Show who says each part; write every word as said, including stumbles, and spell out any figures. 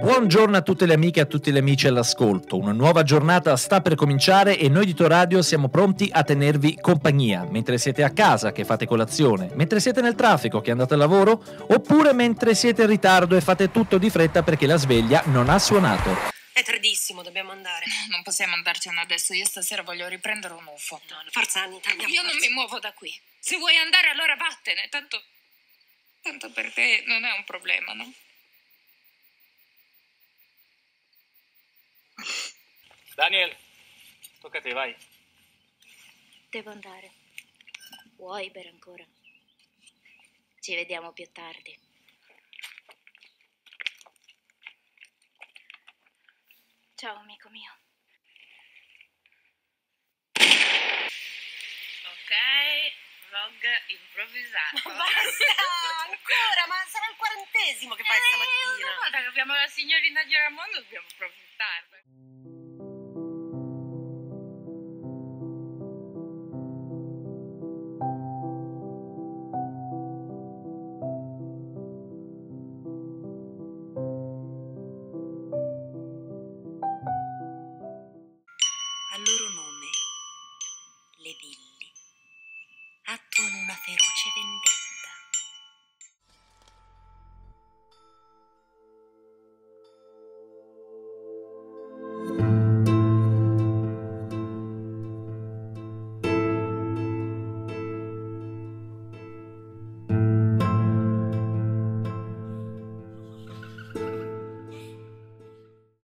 Speaker 1: Buongiorno a tutte le amiche e a tutti gli amici all'ascolto. Una nuova giornata sta per cominciare e noi di Toradio siamo pronti a tenervi compagnia, mentre siete a casa che fate colazione, mentre siete nel traffico che andate al lavoro, oppure mentre siete in ritardo e fate tutto di fretta perché la sveglia non ha suonato.
Speaker 2: È tardissimo, dobbiamo andare.
Speaker 3: Non possiamo andarcene adesso, io stasera voglio riprendere un U F O.
Speaker 2: No, no, forza Anita, andiamo.
Speaker 3: Io non mi muovo da qui. Se vuoi andare allora vattene, tanto... Tanto per te non è un problema, no?
Speaker 4: Daniel, tocca a te, vai.
Speaker 5: Devo andare. Vuoi bere ancora? Ci vediamo più tardi. Ciao, amico mio.
Speaker 3: Ok, vlog improvvisato.
Speaker 2: Ma basta, ancora, ma sarà il quarantesimo che fai
Speaker 3: Eh,
Speaker 2: stamattina.
Speaker 3: una volta che abbiamo la signorina Giramondo dobbiamo approfittarne.
Speaker 2: Al loro nome, le Villi attuano una feroce vendetta.